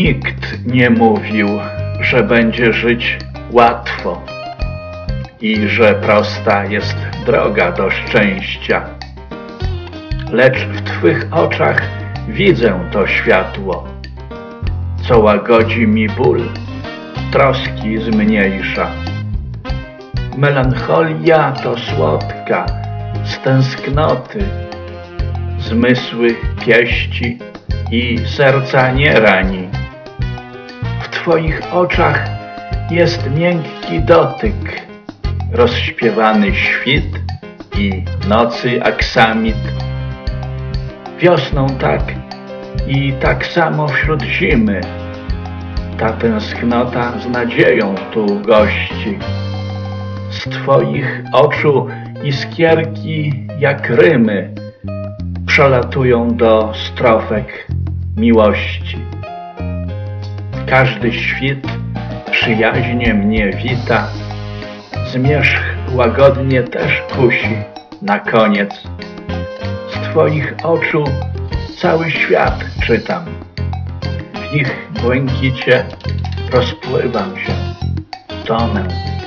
Nikt nie mówił, że będzie żyć łatwo i że prosta jest droga do szczęścia. Lecz w Twych oczach widzę to światło, co łagodzi mi ból, troski zmniejsza. Melancholia to słodka z tęsknoty, zmysły pieści i serca nie rani. W Twoich oczach jest miękki dotyk, rozśpiewany świt i nocy aksamit. Wiosną tak i tak samo wśród zimy ta tęsknota z nadzieją tu gości. Z Twoich oczu iskierki jak rymy przelatują do strofek miłości. Każdy świt przyjaźnie mnie wita, zmierzch łagodnie też kusi na koniec. Z Twoich oczu cały świat czytam, w ich błękicie rozpływam się, tonę.